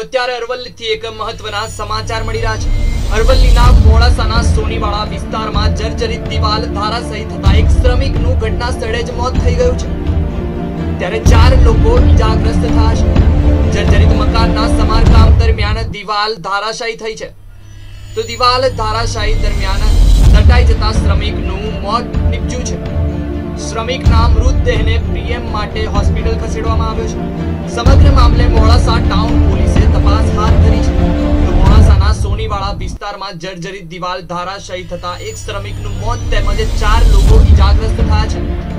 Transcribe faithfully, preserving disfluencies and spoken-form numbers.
તો ત્યારે અરવલ્લીથી એક મહત્વના સમાચાર મળી રહ્યા છે। અરવલ્લીના મોડાસાના સોનીવાડા વિસ્તારમાં જર્જરિત દિવાલ ધારાશાયી થતા એક શ્રમિકનું ઘટના સ્થળે જ મોત થઈ ગયું છે, ત્યારે ચાર લોકો ઈજાગ્રસ્ત થયા છે। જર્જરિત મકાનના સમારકામ દરમિયાન દિવાલ ધારાશાયી થઈ છે, તો દિવાલ ધારાશાયી દરમિયાન દટાઈ જતા શ્રમિકનું મોત નીપજ્યું છે। શ્રમિકના મૃતદેહને પીએમ માટે હોસ્પિટલ ખસેડવામાં આવ્યો છે। સમગ્ર મામલે મોડાસા ટાઉન પોલીસે તપાસ હાથ ધરી છે। તો મોડાસાના સોનીવાડા વિસ્તારમાં જર્જરિત દિવાલ ધારાશાયી થતા એક શ્રમિકનું મોત તેમજ ચાર લોકો ઈજાગ્રસ્ત થયા છે।